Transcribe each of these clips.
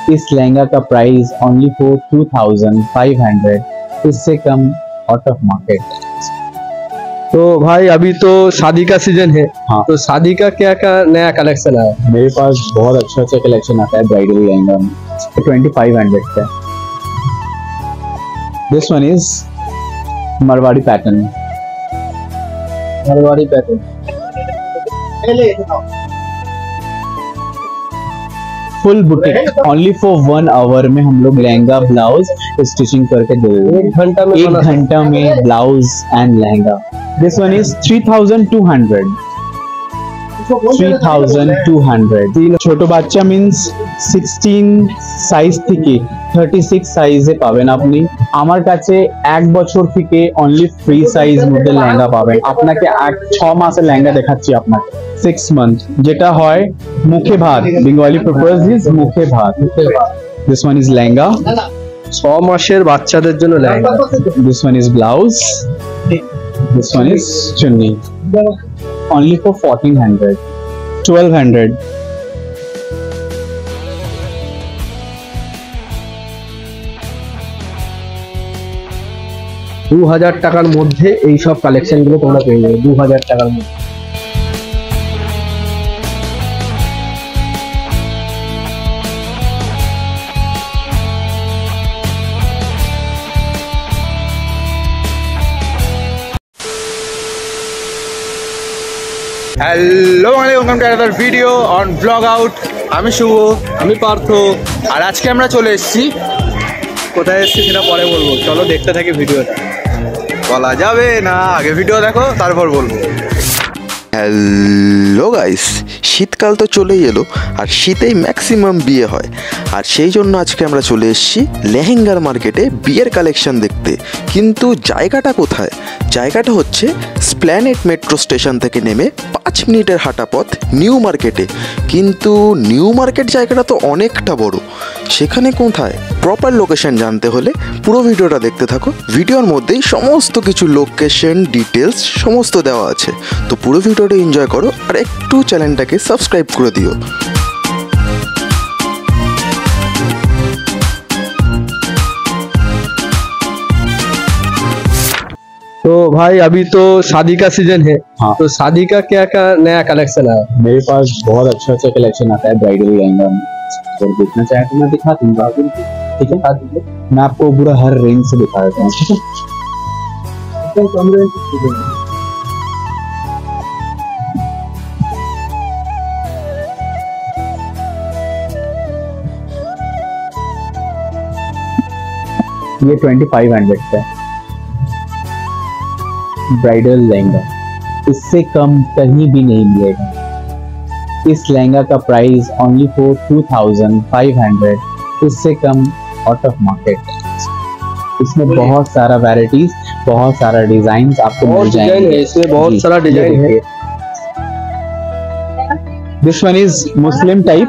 इस लहंगा का price only for 2500, इससे कम आउट ऑफ मार्केट। तो भाई अभी तो शादी का सीजन है। हाँ। तो शादी का क्या क्या नया कलेक्शन है? मेरे पास बहुत अच्छा कलेक्शन आता है ब्राइडल लहंगा में। 2500 का। This one is Marwari pattern. Marwari pattern full boutique, only for 1 hour में हम लोग लहंगा ब्लाउज स्टिचिंग करके दे देंगे। 1 घंटा में ब्लाउज एंड लहंगा। This one is 3200। 3200। ছোট বাচ্চা মিন্স 16 সাইজ থেকে 36 সাইজে পাবেন আপনি। আমার কাছে 1 বছর থেকে অনলি ফ্রি সাইজ মধ্যে লেহেঙ্গা পাবেন। আপনাকে 6 মাসের লেহেঙ্গা দেখাচ্ছি আপনাকে। 6 মান্থ যেটা হয় মুখে ভাত, বেঙ্গলি প্রিফার্স দিস মুখে ভাত। This one is lehenga. 6 মাসের বাচ্চাদের জন্য লেহেঙ্গা। This one is blouse. This one is চুন্নি। Only for 1400, 1200। 2000 টাকার মধ্যে এই সব কালেকশন গুলো তোমরা পেয়ে যাবে 2000 টাকার মধ্যে। Hello welcome to another video on blog out. আমি শুভ, আমি পার্থ। আর আজকে আমরা চলে এসেছি, কোথায় এসেছি সেটা পরে বলবো, চলো দেখতে থাকি ভিডিওটা। বলা যাবে না, আগে ভিডিও দেখো তারপর বলবো। হ্যালো গাইস, শীতকাল তো চলেই এলো আর শীতেই ম্যাক্সিমাম বিয়ে হয়। আর সেই জন্য আজকে আমরা চলে এসেছি লেহেঙ্গার মার্কেটে বিয়ের কালেকশন দেখতে। কিন্তু জায়গাটা কোথায়? জায়গাটা হচ্ছে স্প্ল্যানেড মেট্রো স্টেশন থেকে নেমে 5 মিনিটের হাঁটা পথ নিউ মার্কেটে। কিন্তু নিউ মার্কেট জায়গাটা তো অনেকটা বড়, সেখানে কোথায়? প্রপার লোকেশন জানতে হলে পুরো ভিডিওটা দেখতে থাকো। ভিডিওর মধ্যেই সমস্ত কিছু লোকেশন ডিটেলস সমস্ত দেওয়া আছে। তো পুরো ভিডিওটা এনজয় করো আর একটু চ্যানেলটাকে সাবস্ক্রাইব করে দিও। तो भाई अभी तो शादी का सीजन है। हाँ। तो शादी का क्या क्या नया कलेक्शन है? मेरे पास बहुत अच्छा कलेक्शन आता है ब्राइडल लहंगा में। अगर देखना चाहे तो मैं दिखा दूंगा। ठीक है, मैं आपको पूरा हर रेंज से दिखा देता हूँ। ठीक है, ये 2500 का ब्राइडल लहंगा, इससे कम कहीं भी नहीं मिलेगा। इस लहंगा का प्राइस ओनली फॉर 2500, इससे कम आउट ऑफ मार्केट। इसमें बहुत सारा वैरायटीज, बहुत सारा डिजाइन आपको मिल जाएंगे। इसमें बहुत सारा डिजाइन है। This one is Muslim type.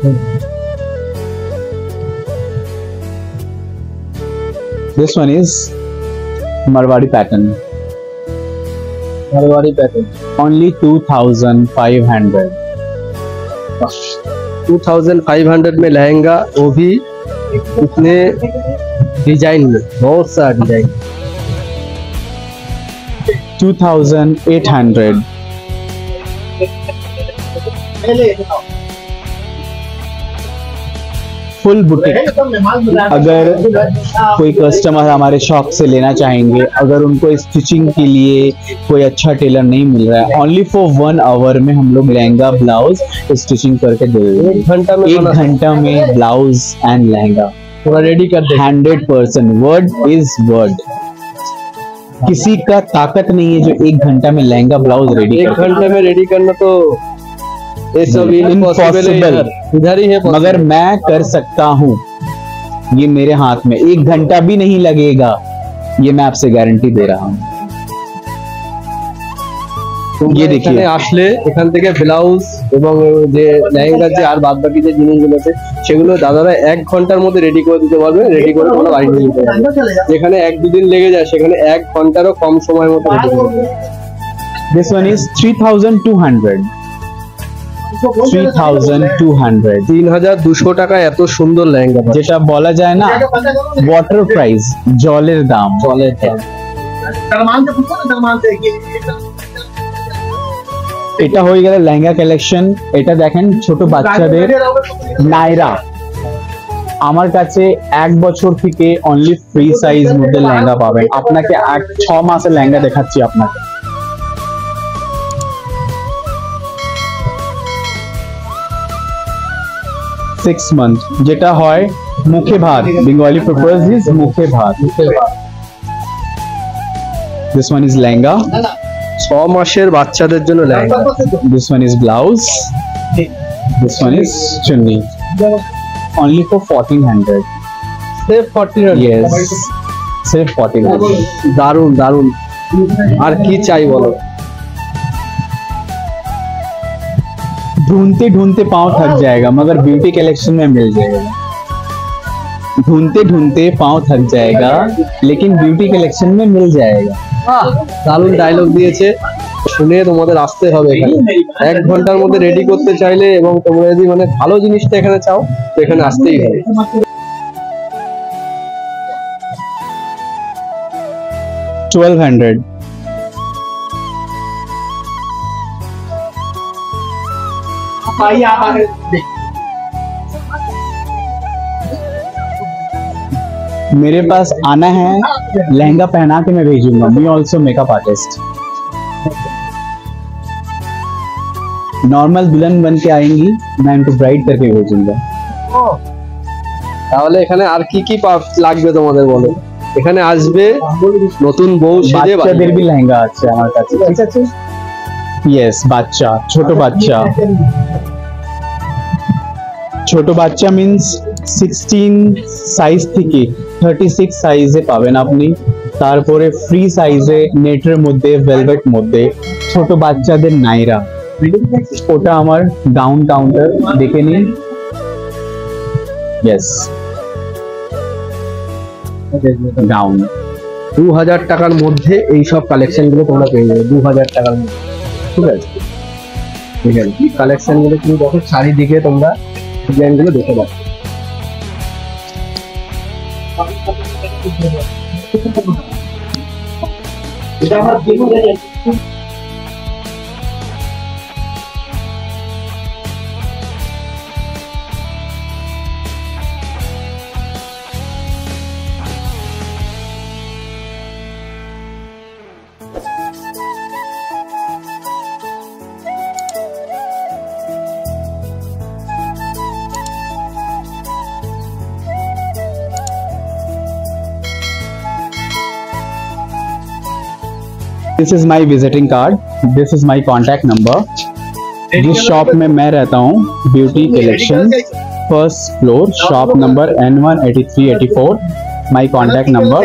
This one is Marwadi pattern. Marwari pattern Only 2500। 2500 में लहंगा, वो भी इतने डिजाइन में, बहुत सारा डिजाइन। 2800। Full boutique. अगर कोई कस्टमर हमारे शॉप से लेना चाहेंगे, अगर उनको स्टिचिंग के लिए कोई अच्छा टेलर नहीं मिल रहा है, ओनली फॉर 1 आवर में हम लोग लहंगा ब्लाउज स्टिचिंग करके दे देंगे। 1 घंटा में ब्लाउज एंड लहंगा पूरा रेडी कर दे। 100% वर्ड इज वर्ड। किसी का ताकत नहीं है जो 1 घंटा में लहंगा ब्लाउज रेडी 1 घंटे में रेडी करना तो ये सब इम्पॉसिबल इधर ही है। मगर मैं कर सकता हूँ, ये मेरे हाथ में 1 घंटा भी नहीं लगेगा, ये मैं आपसे गारंटी दे रहा हूँ। ये देखिए, আসলে এখান থেকে ব্লাউজ এবং যে লেহেঙ্গা যে আর বাদ বাকি যে জিনিসগুলো আছে সেগুলো দাদারা 1 ঘন্টার মধ্যে রেডি করে দিতে পারবে। রেডি করে তোমরা বাড়ি নিয়ে যেতে পারবে। যেখানে 1-2 দিন লেগে যায় সেখানে 1 ঘন্টারও কম সময়ের মধ্যে রেডি করে দেবে। This one is 3200। 3200, 3200 টাকা এত সুন্দর লেহেঙ্গা পাচ্ছ। যেটা বলা যায় না ওয়াটার প্রাইস, জলের দাম। জলের দাম। এটা হয়ে গেল লেহেঙ্গা কালেকশন। এটা দেখেন ছোট বাচ্চাদের নাইরা। আমার কাছে 1 বছর থেকে অনলি ফ্রি সাইজ মধ্যে লেহেঙ্গা পাবেন। আপনাকে 6 মাসের লেহেঙ্গা দেখাচ্ছি আপনাকে। Six month, যেটা হয় মুখে ভাত, বেঙ্গলি প্রপোজ ইজ মুখে ভাত। This one is lehenga, 6 মাসের বাচ্চাদের জন্য lehenga. this one is blouse, this one is chunni. Only for 1400. Save 1400। Yes, save 1400. দারুন দারুন। আর কি চাই বলো? ढूंढते ढूंढते पाँव थक जाएगा मगर ब्यूटी कलेक्शन में मिल जाएगा। ढूंढते ढूंढते पाँव थक जाएगा लेकिन ब्यूटी कलेक्शन में मिल जाएगा। দারুন ডায়লগ দিয়েছে, শুনে তোমাদের আসতে হবে এখানে। 1 ঘন্টার মধ্যে রেডি করতে চাইলে এবং তোমরা যদি মানে ভালো জিনিসটা এখানে চাও তো এখানে আসতেই হবে। 1200, मेरे पास आना है, लहंगा पहना के मैं भेजूंगा। Me also makeup artist. Normal दुल्हन बन के आएंगी, मैं इनको ब्राइड करके भेजूंगा। তাহলে এখানে আর কি কি লাগবে তোমাদের বলো? এখানে আসবে নতুন বউ সেজে বাচ্চাদের भी लहंगा আছে আমার কাছে, ঠিক আছে? यस, বাচ্চা, ছোট বাচ্চা। ছোট বাচ্চা মিন্স 16 সাইজ থেকে 36 সাইজে পাবেন আপনি। তারপরে ফ্রি সাইজে নেটের মধ্যে, ভেলভেট মধ্যে ছোট বাচ্চাদের নাইরা। ওটা আমার গাউন কাউন্টার, দেখে নিন। Yes, gown. 2000 টাকার মধ্যে এই সব কালেকশন গুলো তোমরা পেয়ে যাবে। 2000 টাকার মধ্যে, ঠিক আছে? ঠিক আছে, কালেকশন গুলো তুমি দেখো, চারিদিকে তোমরা ডিজাইন গুলো দেখে পাচ্ছ। This is my visiting card, this is my contact number. जिस शॉप में मैं रहता हूँ, beauty collection, first floor, shop number N18384। My contact number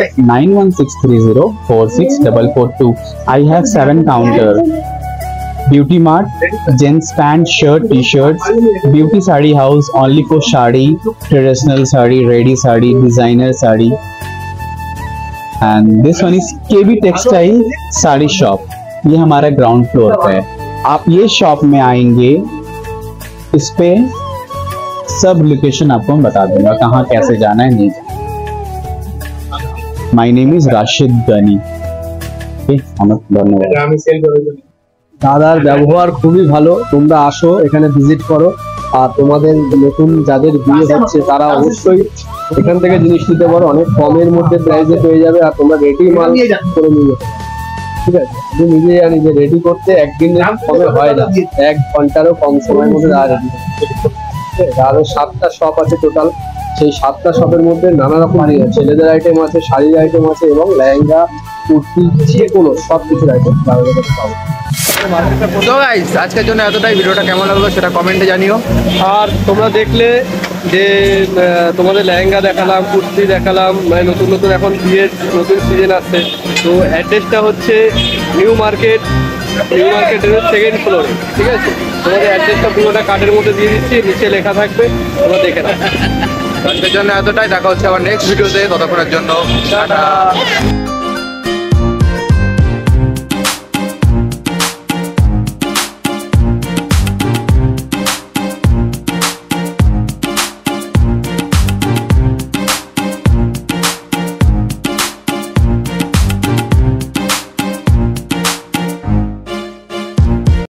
9163046442। I have 7 counter. Beauty mart, gents pant, shirt, T shirt. Beauty sari house, only for sari, traditional sari, ready sari, designer sari. And this one is KB textile sari shop. ये हमारा ground floor पे है। आप ये shop में आएंगे, इस पे सब लोकेशन आपको मैं बता दूंगा, कहाँ कैसे जाना है, नहीं जाना। My name is Rashid Gani. धन्यवाद। দাদার ব্যবহার খুবই ভালো, তোমরা আসো এখানে ভিজিট করো। আর তোমাদের নতুন যাদের বিয়ে হচ্ছে তারা অবশ্যই এখান থেকে জিনিস নিতে পারো, অনেক কমের মধ্যে প্রাইসে পেয়ে যাবে। আর তোমরা রেডি মাল করে নিয়ে যাবে, ঠিক আছে? তুমি নিজে জানি যে রেডি করতে একদিনের কমে হয় না, 1 ঘন্টারও কম সময়ের মধ্যে রেডি। আরো 7টা শপ আছে টোটাল। সেই 7টা শপের মধ্যে নানা রকম ছেলেদের আইটেম আছে, শাড়ির আইটেম আছে এবং লেহেঙ্গা, কুর্তি, যে কোনো সব কিছুর আইটেম পাবো। তো গাইস, আজকের জন্য এতটাই। ভিডিওটা কেমন লাগলো সেটা কমেন্টে জানিও। আর তোমরা দেখলে যে তোমাদের লেহেঙ্গা দেখালাম, কুর্তি দেখালাম, মানে নতুন নতুন এখন বিয়ের নতুন সিজন আসছে। তো অ্যাড্রেসটা হচ্ছে নিউ মার্কেটের 2nd ফ্লোরে, ঠিক আছে? তোমাদের অ্যাড্রেসটা পুরোটা কার্ডের মধ্যে দিয়ে দিচ্ছি, নিচে লেখা থাকবে, তোমরা দেখে নাও। আজকের জন্য এতটাই। দেখা হচ্ছে আবার নেক্সট ভিডিওতে। ততক্ষণের জন্য টাটা।